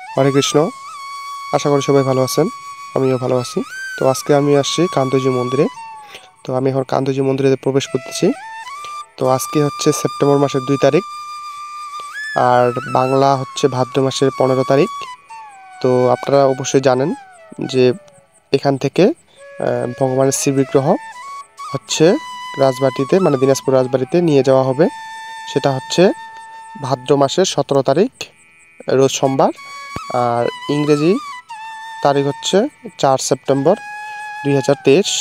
হরে কৃষ্ণ। আশা করি সবাই ভালো আছেন, আমিও ভালো আছি। তো আজকে আমি আসছি কান্তজি মন্দিরে। তো আমি এখন কান্তজি মন্দিরে প্রবেশ করতেছি। তো আজকে হচ্ছে সেপ্টেম্বর মাসের 2 তারিখ, আর বাংলা হচ্ছে ভাদ্র মাসের 15 তারিখ। তো আপনারা অবশ্যই জানেন যে এখান থেকে ভগবানের শ্রীবিগ্রহ হচ্ছে রাজবাটিতে, মানে দিনাজপুর রাজবাড়িতে নিয়ে যাওয়া হবে। সেটা হচ্ছে ভাদ্র মাসের 17 তারিখ, রোজ সোমবার। আর ইংরেজি তারিখ হচ্ছে 4 সেপ্টেম্বর 2023।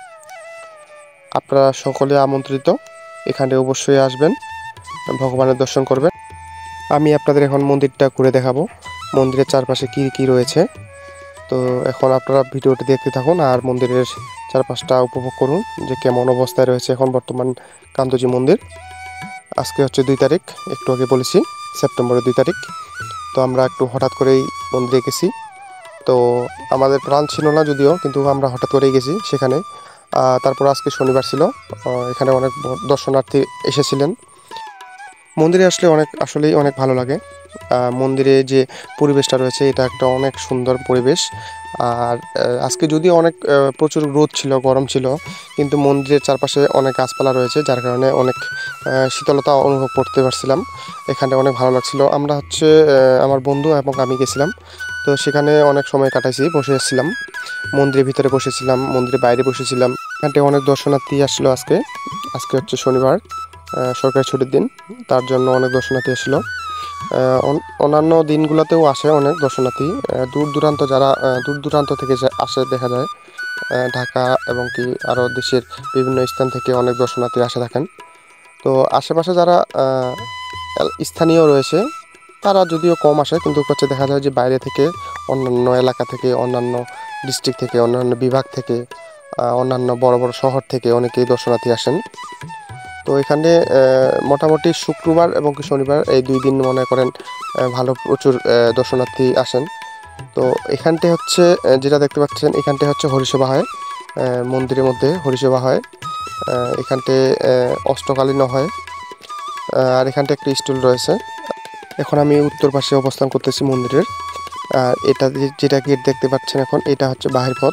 আপনারা সকলে আমন্ত্রিত, এখানে অবশ্যই আসবেন, ভগবানের দর্শন করবেন। আমি আপনাদের এখন মন্দিরটা ঘুরে দেখাবো, মন্দিরের চারপাশে কি কি রয়েছে। তো এখন আপনারা ভিডিওটি দেখতে থাকুন আর মন্দিরের চারপাশটা উপভোগ করুন যে কেমন অবস্থায় রয়েছে এখন বর্তমান কান্তজি মন্দির। আজকে হচ্ছে 2 তারিখ, একটু আগে বলেছি সেপ্টেম্বরের 2 তারিখ। তো আমরা একটু হঠাৎ করেই মন্দিরে গেছি। তো আমাদের প্ল্যান ছিল না যদিও, কিন্তু আমরা হঠাৎ করেই গেছি সেখানে। তারপর আজকে শনিবার ছিল, এখানে অনেক দর্শনার্থী এসেছিলেন। মন্দিরে আসলে আসলেই অনেক ভালো লাগে। মন্দিরে যে পরিবেশটা রয়েছে এটা একটা অনেক সুন্দর পরিবেশ। আর আজকে যদিও অনেক প্রচুর রোদ ছিল, গরম ছিল, কিন্তু মন্দিরের চারপাশে অনেক গাছপালা রয়েছে, যার কারণে অনেক শীতলতা অনুভব করতে পারছিলাম। এখানে অনেক ভালো লাগছিল। আমরা হচ্ছে আমার বন্ধু এবং আমি গেছিলাম। তো সেখানে অনেক সময় কাটাইছি, বসে এসেছিলাম, মন্দিরের ভিতরে বসেছিলাম, মন্দিরের বাইরে বসেছিলাম। এখানটায় অনেক দর্শনার্থী আসলো আজকে। আজকে হচ্ছে শনিবার, সরকারি ছুটির দিন, তার জন্য অনেক দর্শনার্থী আসলো। অন্যান্য দিনগুলোতেও আসে অনেক দর্শনার্থী, দূর দূরান্ত যারা দূর দূরান্ত থেকে আসে দেখা যায়। ঢাকা এবং কি আরও দেশের বিভিন্ন স্থান থেকে অনেক দর্শনার্থী আসে থাকেন। তো আশেপাশে যারা স্থানীয় রয়েছে তারা যদিও কম আসে, কিন্তু হচ্ছে দেখা যায় যে বাইরে থেকে, অন্যান্য এলাকা থেকে, অন্যান্য ডিস্ট্রিক্ট থেকে, অন্যান্য বিভাগ থেকে, অন্যান্য বড় বড় শহর থেকে অনেকেই দর্শনার্থী আসেন। তো এখানে মোটামুটি শুক্রবার এবং কি শনিবার এই 2 দিন মনে করেন ভালো প্রচুর দর্শনার্থী আসেন। তো এখানটায় হচ্ছে যেটা দেখতে পাচ্ছেন, এখানটায় হচ্ছে হরিসভা হয়, মন্দিরের মধ্যে হরিসভা হয়। এখানটায় অষ্টকালীনও হয়। আর এখানটায় একটা স্টুল রয়েছে। এখন আমি উত্তর পাশে অবস্থান করতেছি মন্দিরের। আর এটা যেটা গেট দেখতে পাচ্ছেন এখন, এটা হচ্ছে বাহির পথ।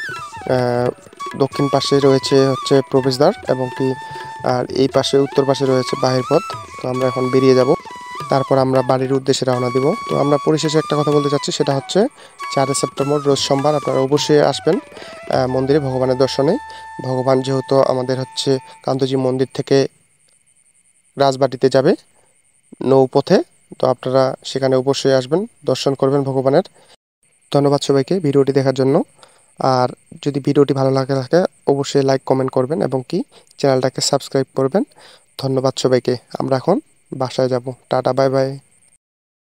দক্ষিণ পাশে রয়েছে হচ্ছে প্রবেশদ্বার এবং কি, আর এই পাশে উত্তর পাশে রয়েছে বাহির পথ। তো আমরা এখন বেরিয়ে যাব, তারপর আমরা বাড়ির উদ্দেশ্যে রওনা দিব। তো আমরা পরিশেষে একটা কথা বলতে চাচ্ছি, সেটা হচ্ছে 4 সেপ্টেম্বর রোজ সোমবার আপনারা অবশ্যই আসবেন মন্দিরে ভগবানের দর্শনে। ভগবান যেহেতু আমাদের হচ্ছে কান্তজি মন্দির থেকে রাজবাটিতে যাবে নৌপথে, তো আপনারা সেখানে অবশ্যই আসবেন, দর্শন করবেন ভগবানের। ধন্যবাদ সবাইকে ভিডিওটি দেখার জন্য। আর যদি ভিডিওটি ভালো লাগে থাকে অবশ্যই লাইক কমেন্ট করবেন এবং কি চ্যানেলটাকে সাবস্ক্রাইব করবেন। ধন্যবাদ সবাইকে। আমরা এখন বাসায় যাব। Tata, bye by.